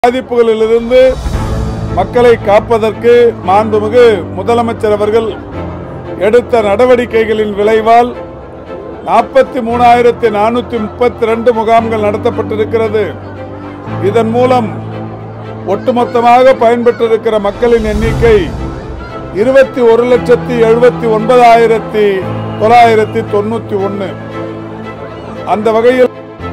பாதிப்புகளிலிருந்து மக்களை காப்பதற்கு மாண்புமிகு முதலமைச்சர் அவர்கள் எடுத்த நடவடிக்கைகளின் விளைவால் 43,432 முகாம்கள் நடத்தப்பட்டிருக்கிறது. இதன் மூலம் ஒட்டுமொத்தமாக பயன்பெற்றிருக்கிற மக்களின் எண்ணிக்கை 21,79,991. அந்த வகையில்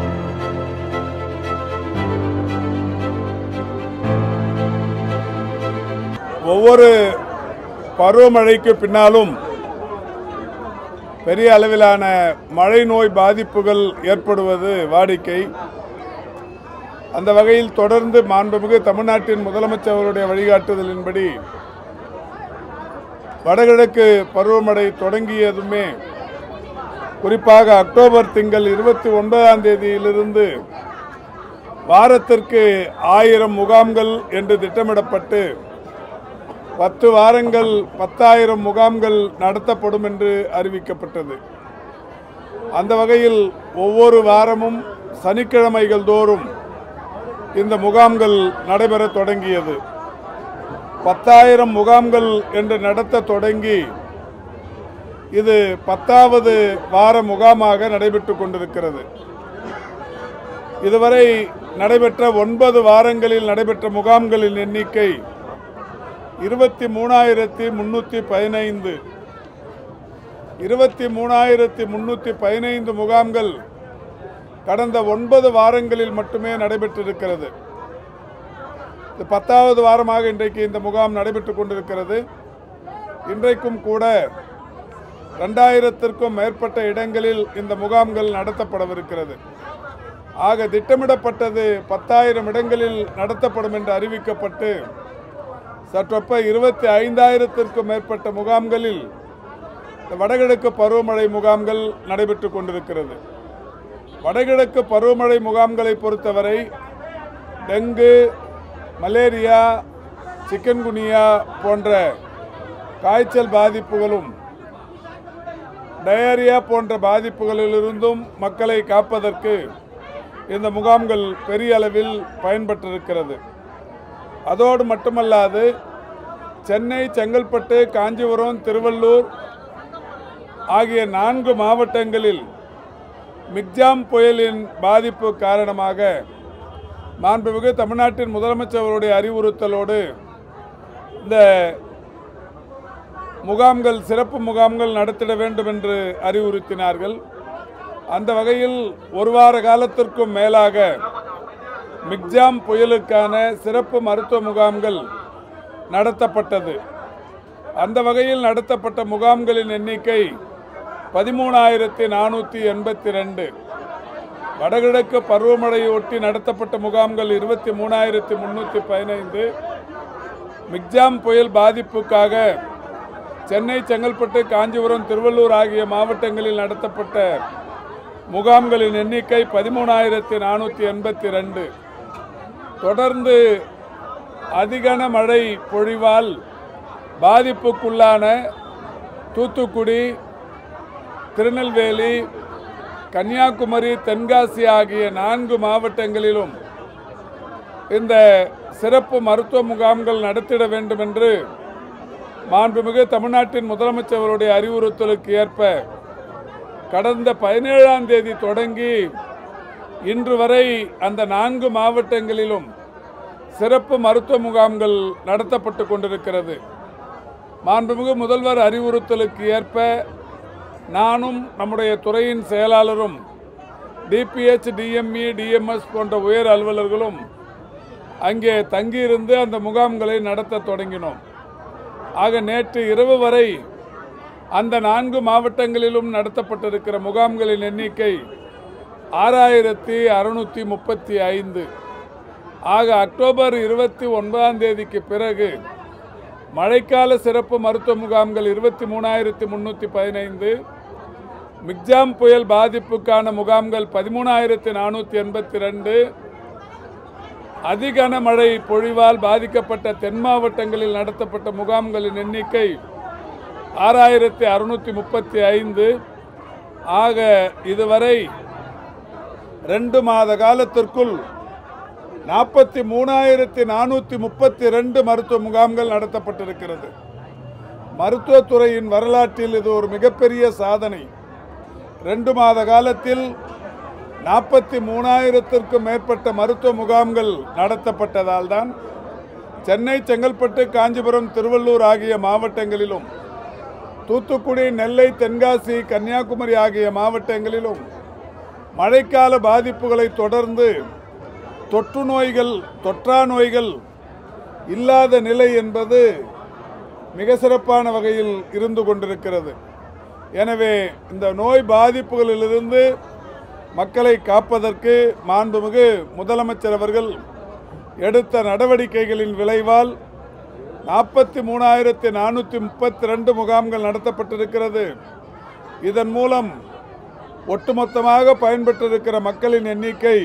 ஒவ்வொரு பருவமழைக்கு பின்னாலும் பெரிய அளவிலான மழை நோய் பாதிப்புகள் ஏற்படுவது வாடிக்கை. அந்த வகையில் தொடர்ந்து மாண்புமிகு தமிழ்நாட்டின் முதலமைச்சர் அவருடைய வழிகாட்டுதலின்படி வடகிழக்கு பருவமழை தொடங்கியதுமே குறிப்பாக அக்டோபர் திங்கள் 29ஆம் தேதியிலிருந்து வாரத்திற்கு 1000 முகாம்கள் என்று திட்டமிடப்பட்டு 10 வாரங்கள் 10,000 முகாம்கள் நடத்தப்படும் என்று அறிவிக்கப்பட்டது. அந்த வகையில் ஒவ்வொரு வாரமும் சனிக்கிழமைகள் தோறும் இந்த முகாம்கள் நடைபெற தொடங்கியது. 10,000 முகாம்கள் என்று நடத்த தொடங்கி இது 10வது வார முகாமாக நடைபெற்றுக் கொண்டிருக்கிறது. இதுவரை நடைபெற்ற 9 வாரங்களில் நடைபெற்ற முகாம்களின் எண்ணிக்கை 23,315. 23,315 முகாம்கள் கடந்த 9 வாரங்களில் மட்டுமே நடைபெற்றிருக்கிறது. 10வது வாரமாக இன்றைக்கு இந்த முகாம் நடைபெற்றுக் கொண்டிருக்கிறது. இன்றைக்கும் கூட 2000த்திற்கும் மேற்பட்ட இடங்களில் இந்த முகாம்கள் நடத்தப்படவிருக்கிறது. ஆக திட்டமிடப்பட்டது 10,000 இடங்களில் நடத்தப்படும் என்று அறிவிக்கப்பட்டு சற்றொப்ப 25,000த்திற்கும் மேற்பட்ட முகாம்களில் வடகிழக்கு பருவமழை முகாம்கள் நடைபெற்றுக் கொண்டிருக்கிறது. வடகிழக்கு பருவமழை முகாம்களை பொறுத்தவரை டெங்கு, மலேரியா, சிக்கன்குனியா போன்ற காய்ச்சல் பாதிப்புகளும் டயரியா போன்ற பாதிப்புகளிலிருந்தும் மக்களை காப்பதற்கு இந்த முகாம்கள் பெரிய அளவில் பயன்பட்டிருக்கிறது. அதோடு மட்டுமல்லாது சென்னை, செங்கல்பட்டு, காஞ்சிபுரம், திருவள்ளூர் ஆகிய 4 மாவட்டங்களில் மிக்ஜாம் புயலின் பாதிப்பு காரணமாக மாண்புமிகு தமிழ்நாட்டின் முதலமைச்சர் அவருடைய அறிவுறுத்தலோடு இந்த முகாம்கள், சிறப்பு முகாம்கள் நடத்திட வேண்டும் என்று அறிவுறுத்தினார்கள். அந்த வகையில் ஒரு வார காலத்திற்கும் மேலாக மிக்ஜாம் புயலுக்கான சிறப்பு மருத்துவ முகாம்கள் நடத்தப்பட்டது. அந்த வகையில் நடத்தப்பட்ட முகாம்களின் எண்ணிக்கை 13,482. வடகிழக்கு பருவமழையை ஒட்டி நடத்தப்பட்ட முகாம்கள் 23,315. மிக்ஜாம் புயல் பாதிப்புக்காக சென்னை, செங்கல்பட்டு, காஞ்சிபுரம், திருவள்ளூர் ஆகிய மாவட்டங்களில் நடத்தப்பட்ட முகாம்களின் எண்ணிக்கை 13,482. தொடர்ந்து அதிகன மழை பொழிவால் பாதிப்புக்குள்ளான தூத்துக்குடி, திருநெல்வேலி, கன்னியாகுமரி, தென்காசி ஆகிய 4 மாவட்டங்களிலும் இந்த சிறப்பு மருத்துவ முகாம்கள் நடத்திட வேண்டும் என்று மாண்புமிகு தமிழ்நாட்டின் முதலமைச்சர் அவருடைய அறிவுறுத்தலுக்கு ஏற்ப கடந்த 17ஆம் தேதி தொடங்கி இன்று வரை அந்த 4 மாவட்டங்களிலும் சிறப்பு மருத்துவ முகாம்கள் நடத்தப்பட்டு கொண்டிருக்கிறது. மாண்புமிகு முதல்வர் அறிவுறுத்தலுக்கு ஏற்ப நானும் நம்முடைய துறையின் செயலாளரும் டிபிஎச், டிஎம்இ, டிஎம்எஸ் போன்ற உயர் அலுவலர்களும் அங்கே தங்கியிருந்து அந்த முகாம்களை நடத்த தொடங்கினோம். ஆக நேற்று இரவு வரை அந்த 4 மாவட்டங்களிலும் நடத்தப்பட்டிருக்கிற முகாம்களின் எண்ணிக்கை 6,635. ஆக அக்டோபர் 29ஆம் தேதிக்கு பிறகு மழைக்கால சிறப்பு மருத்துவ முகாம்கள் 23,315. மிக்ஜாம் புயல் பாதிப்புக்கான முகாம்கள் 13,482. அதிகன மழை பொழிவால் பாதிக்கப்பட்ட தென் மாவட்டங்களில் நடத்தப்பட்ட முகாம்களின் எண்ணிக்கை 6,635. ஆக இதுவரை 2 மாத காலத்திற்குள் 43,432 மருத்துவ முகாம்கள் நடத்தப்பட்டிருக்கிறது. மருத்துவத்துறையின் வரலாற்றில் இது ஒரு மிகப்பெரிய சாதனை. 2 மாத காலத்தில் 43,000க்கும் மேற்பட்ட மருத்துவ முகாம்கள் நடத்தப்பட்டதால் தான் சென்னை, செங்கல்பட்டு, காஞ்சிபுரம், திருவள்ளூர் ஆகிய மாவட்டங்களிலும், தூத்துக்குடி, நெல்லை, தென்காசி, கன்னியாகுமரி ஆகிய மாவட்டங்களிலும் மழைக்கால பாதிப்புகளை தொடர்ந்து தொற்றா நோய்கள் இல்லாத நிலை என்பது மிக சிறப்பான வகையில் இருந்து கொண்டிருக்கிறது. எனவே இந்த நோய் பாதிப்புகளிலிருந்து மக்களை காப்பதற்கு மாண்புமிகு முதலமைச்சர் அவர்கள் எடுத்த நடவடிக்கைகளின் விளைவால் 43,432 முகாம்கள் நடத்தப்பட்டிருக்கிறது. இதன் மூலம் ஒட்டுமொத்தமாக பயன்பெற்றிருக்கிற மக்களின் எண்ணிக்கை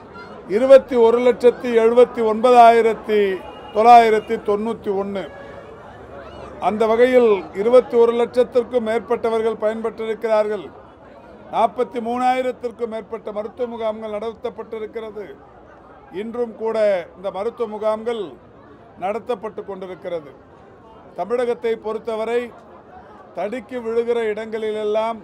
21,79,991. அந்த வகையில் 21 லட்சத்திற்கும் மேற்பட்டவர்கள் பயன்பெற்றிருக்கிறார்கள். 43,000க்கும் மேற்பட்ட மருத்துவ முகாம்கள் நடத்தப்பட்டிருக்கிறது. இன்றும் கூட இந்த மருத்துவ முகாம்கள் நடத்தப்பட்டு கொண்டிருக்கிறது. தமிழகத்தை பொறுத்தவரை தடுக்கி விழுகிற இடங்களிலெல்லாம்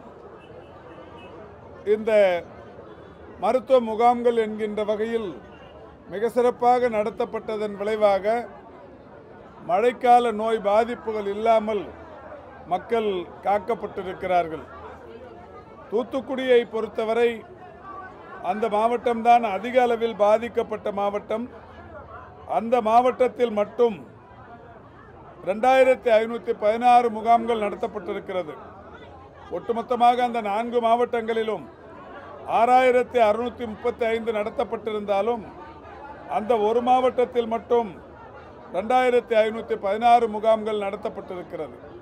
இந்த மருத்துவ முகாம்கள் என்கின்ற வகையில் மிக சிறப்பாக நடத்தப்பட்டதன் விளைவாக மழைக்கால நோய் பாதிப்புகள் இல்லாமல் மக்கள் காக்கப்பட்டிருக்கிறார்கள். தூத்துக்குடியை பொறுத்தவரை அந்த மாவட்டம்தான் அதிக அளவில் பாதிக்கப்பட்ட மாவட்டம். அந்த மாவட்டத்தில் மட்டும் 2,516 முகாம்கள் நடத்தப்பட்டிருக்கிறது. ஒட்டுமொத்தமாக அந்த 4 மாவட்டங்களிலும் 6,635 நடத்தப்பட்டிருந்தாலும் அந்த ஒரு மாவட்டத்தில் மட்டும் 2,516 முகாம்கள் நடத்தப்பட்டிருக்கிறது.